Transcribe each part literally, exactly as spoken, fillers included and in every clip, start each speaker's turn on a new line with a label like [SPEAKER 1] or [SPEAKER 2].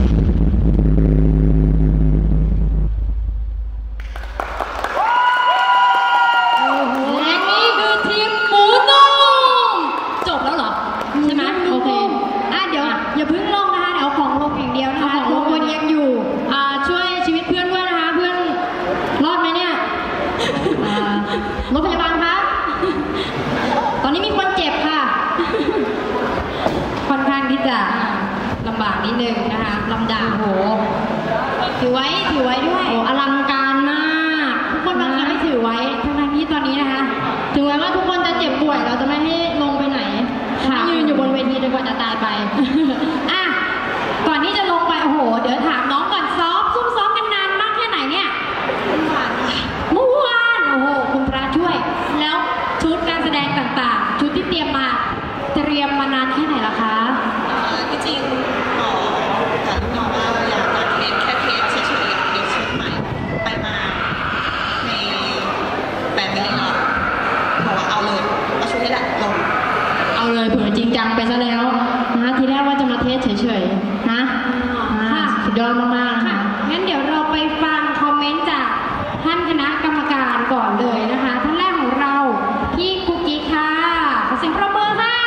[SPEAKER 1] รถพยาบาลครับตอนนี้มีคนเจ็บค่ะค่อนข้างที่จะลำบากนิดนึงนะคะลำดาโหถือไว้ถือไว้ด้วยโอ้อลังการมากทุกคนบางทีไม่ถือไว้ทั้งที่ตอนนี้นะคะถึงแม้ว่าทุกคนจะเจ็บป่วยเราจะไม่ให้ลงไปไหนให้ยืนอยู่บนเวทีจนกว่าจะตายไปอ่ะก่อนที่จะลงไปโอ้โหเดี๋ยวถามน้องก่อนซ้อมซุ่มซ้อมกันนานมากแค่ไหนเนี่ยเมื่อวานโอ้โหคุณพระช่วยแล้วชุดการแสดงต่างๆชุดที่เตรียมมาเตรียมมานานแค่ไหนล่ะคะ
[SPEAKER 2] ที่จริงหมอกับลูกน้องว่าอยากมาเทสแค่เทสเฉยๆเดี๋ยวชุดใหม่ไปมาในแปดเดือนหรอกบอกว่าเอาเลยเอาชุดนี้แหละลง
[SPEAKER 1] เอาเลยเผื่อจริงจังไปซะแล้วนะทีแรกว่าจะมาเทสเฉยๆนะสุดยอดมากๆค่ะงั้นเดี๋ยวเราไปฟังคอมเมนต์จากท่านคณะกรรมการก่อนเลยนะคะท่านแรกของเราพี่กุ๊กกิ๊กค่ะขอเสียงปรบมือค่ะ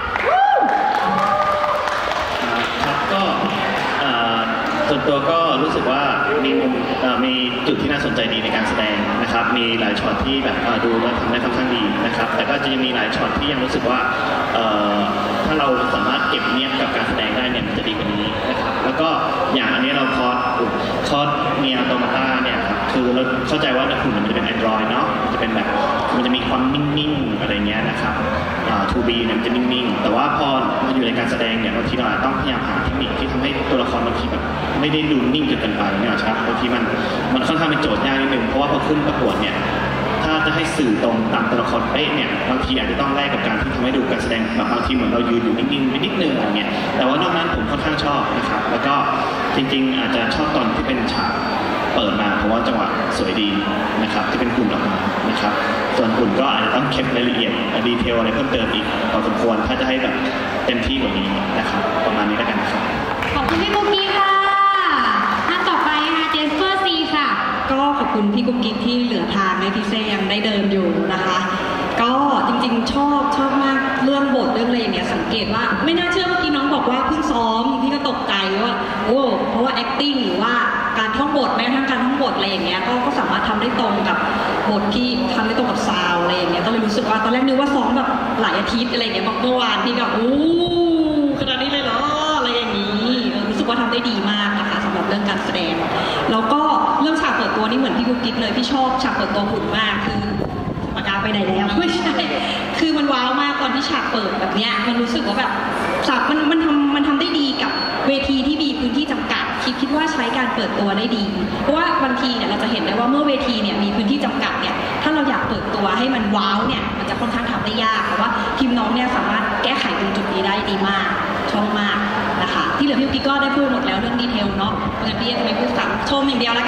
[SPEAKER 3] ครับก็ส่วนตัวก็รู้สึกว่ามีมีจุดที่น่าสนใจดีในการแสดงนะครับมีหลายช็อตที่แบบดูแล้วทำได้ค่อนข้างดีนะครับแต่ก็จะยังมีหลายช็อตที่ยังรู้สึกว่าถ้าเราสามารถเก็บเนียบกับการแสดงได้เนี่ยมันจะดีกว่านี้นะครับแล้วก็อย่างอันนี้เราคอร์สคอร์สเนียโตมาต้าเนี่ยครับคือเราเข้าใจว่าหุ่นมันจะเป็น Android เนาะมันจะเป็นแบบมันจะมีความนิ่งๆอะไรเงี้ยนะครับทู บี เนี่ยมันจะนิ่งๆแต่ว่าพอมาอยู่ในการแสดงเนี่ยบางทีเราต้องพยายามหาเทคนิคที่ทำให้ตัวละครบางทีแบบไม่ได้ดูนิ่งจนเกินไปเนี่ยครับบางทีมันมันค่อนข้างเป็นโจทย์ยากนิดนึงเพราะว่าพอขึ้นประกวดเนี่ยถ้าจะให้สื่อตรงตามตัวละครเป๊ะเนี่ยบางทีอาจจะต้องแลกกับการที่ทำให้ดูการแสดงบางทีเหมือนเรายืนอยู่นิ่งๆไปนิดนึงอะไรเงี้ยแต่ว่านอกนั้นผมค่อนข้างชอบนะครับแล้วก็จริงๆอาจจะชอบตอนที่เป็นฉากเปิดมาเพราะว่าจังหวะสวยดีนะครับที่เป็นหุ่นออกมานะครับส่วนหุ่นก็อาจจะต้องเก็บรายละเอียดดีเทลอะไรเพิ่มเติมอีกพอสมควรถ้าจะให้แบบเต็มที่กว่านี้นะครับประมาณนี้แล้วกันครับ
[SPEAKER 1] ขอบคุณพี่กุ๊กกิ๊กค่ะท่านต่อไปค่ะเจสเปอร์ซีค่ะ
[SPEAKER 2] ก็ขอบคุณพี่กุ๊กกิ๊กที่เหลือทางในที่เซยังได้เดินอยู่นะคะก็จริงๆชอบชอบมากเรื่องบทเรื่องอะไรอย่างเงี้ยสังเกตว่าไม่น่าเชื่อเมื่อกี้น้องบอกว่าเพิ่งซ้อมพี่ก็ตกใจว่าโอ้เพราะว่า acting หรือว่าการท่องบทแม้กระทั่งการท่องบทอะไรอย่างเงี้ยก็ก็สามารถทำได้ตรงกับบทที่ทำได้ตรงกับซาวอะไรอย่างเงี้ยก็เลยรู้สึกว่าตอนแรกนึกว่าซ้อมแบบหลายอาทิตย์อะไรอย่างเงี้ยเมื่อวานพี่ก็โอ้ขนาดนี้เลยเหรออะไรอย่างนี้รู้สึกว่าทำได้ดีมากนะคะสำหรับเรื่องการแสดงแล้วก็เรื่องฉากเปิดตัวนี่เหมือนพี่กุ๊กกิ๊กเลยพี่ชอบฉากเปิดตัวหุ่นมากคือปากกาไปไหนแล้วไม่ใช่คือมันว้าวมากตอนที่ฉากเปิดแบบเนี้ยมันรู้สึกว่าแบบฉากมันมันทำมันทำได้ดีกับเวทีที่มีพื้นที่จำกัดคิดคิดว่าใช้การเปิดตัวได้ดีเพราะว่าบางทีเนี่ยเราจะเห็นได้ว่าเมื่อเวทีเนี่ยมีพื้นที่จำกัดเนี่ยถ้าเราอยากเปิดตัวให้มันว้าวเนี่ยมันจะค่อนข้างทำได้ยากแต่ว่าทีมน้องเนี่ยสามารถแก้ไขตรงจุดนี้ได้ดีมากชอบมากนะคะที่เหลือพี่กิ๊กก็ได้พูดหมดแล้วเรื่องดีเทลเนาะเพื่อนที่จะไม่พูดซ้ำชมอย่างเดียวแล้ว